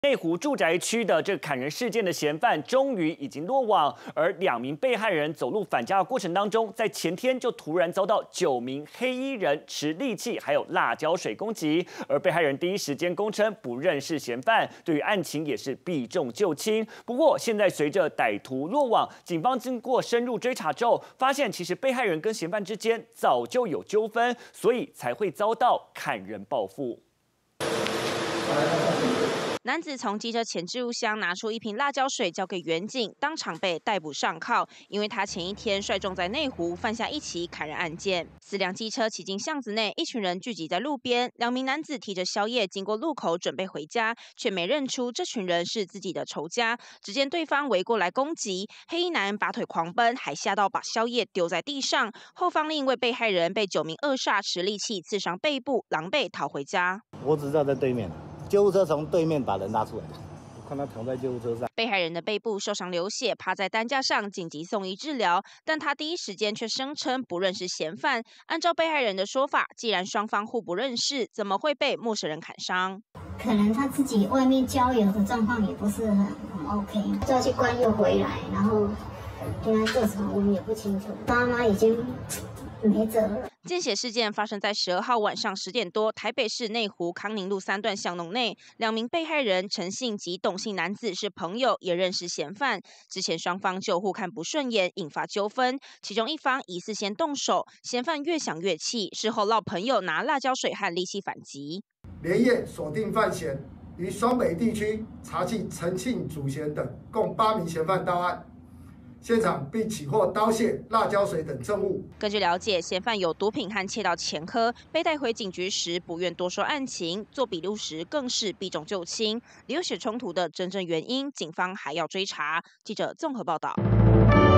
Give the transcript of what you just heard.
内湖住宅区的这个砍人事件的嫌犯终于已经落网，而2名被害人走路返家的过程当中，在前天就突然遭到9名黑衣人持利器还有辣椒水攻击，而被害人第一时间供称不认识嫌犯，对于案情也是避重就轻。不过现在随着歹徒落网，警方经过深入追查之后，发现其实被害人跟嫌犯之间早就有纠纷，所以才会遭到砍人报复。 男子从机车前置物箱拿出1瓶辣椒水交给员警，当场被逮捕上铐，因为他前一天率众在内湖犯下一起砍人案件。4辆机车骑进巷子内，一群人聚集在路边，2名男子提着宵夜经过路口准备回家，却没认出这群人是自己的仇家。只见对方围过来攻击，黑衣男拔腿狂奔，还吓到把宵夜丢在地上。后方另一位被害人被9名恶煞持利器刺伤背部，狼狈逃回家。 我只知道在对面。救护车从对面把人拉出来，我看他躺在救护车上。 被害人的背部受伤流血，趴在担架上紧急送医治疗，但他第一时间却声称不认识嫌犯。按照被害人的说法，既然双方互不认识，怎么会被陌生人砍伤？ 可能他自己外面交友的状况也不是很 OK， 抓去关又回来，然后跟他做什么我们也不清楚。妈妈已经没辙了。 见血事件发生在12号晚上10点多，台北市内湖康宁路3段巷弄内，2名被害人陈姓及董姓男子是朋友，也认识嫌犯。之前双方就互看不顺眼，引发纠纷，其中一方疑似先动手，嫌犯越想越气，事后闹朋友拿辣椒水和利器反击。 连夜锁定犯嫌，于双北地区查缉陈姓主嫌等共8名嫌犯到案。现场并起获刀械、辣椒水等证物。 根据了解，嫌犯有毒品和窃盗前科，被带回警局时不愿多说案情，做笔录时更是避重就轻。流血冲突的真正原因，警方还要追查。记者综合报道。